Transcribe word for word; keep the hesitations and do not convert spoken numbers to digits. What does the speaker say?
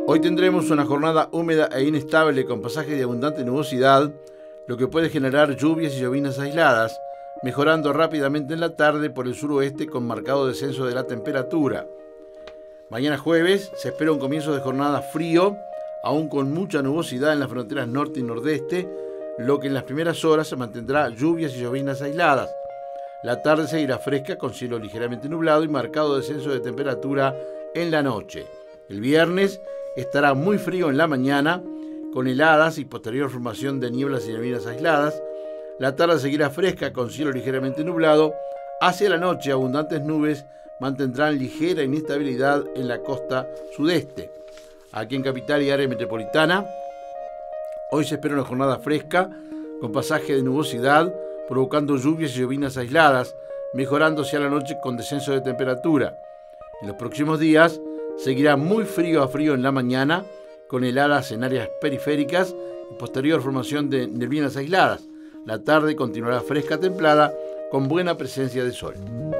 Hoy tendremos una jornada húmeda e inestable con pasaje de abundante nubosidad, lo que puede generar lluvias y llovinas aisladas, mejorando rápidamente en la tarde por el suroeste con marcado descenso de la temperatura. Mañana jueves se espera un comienzo de jornada frío, aún con mucha nubosidad en las fronteras norte y nordeste, lo que en las primeras horas se mantendrá lluvias y llovinas aisladas. La tarde seguirá fresca con cielo ligeramente nublado y marcado descenso de temperatura en la noche. El viernes estará muy frío en la mañana, con heladas y posterior formación de nieblas y neblinas aisladas. La tarde seguirá fresca con cielo ligeramente nublado. Hacia la noche, abundantes nubes mantendrán ligera inestabilidad en la costa sudeste. Aquí en Capital y área metropolitana, hoy se espera una jornada fresca con pasaje de nubosidad, provocando lluvias y llovinas aisladas, mejorando hacia la noche con descenso de temperatura. En los próximos días seguirá muy frío a frío en la mañana, con heladas en áreas periféricas y posterior formación de neblinas aisladas. La tarde continuará fresca templada, con buena presencia de sol.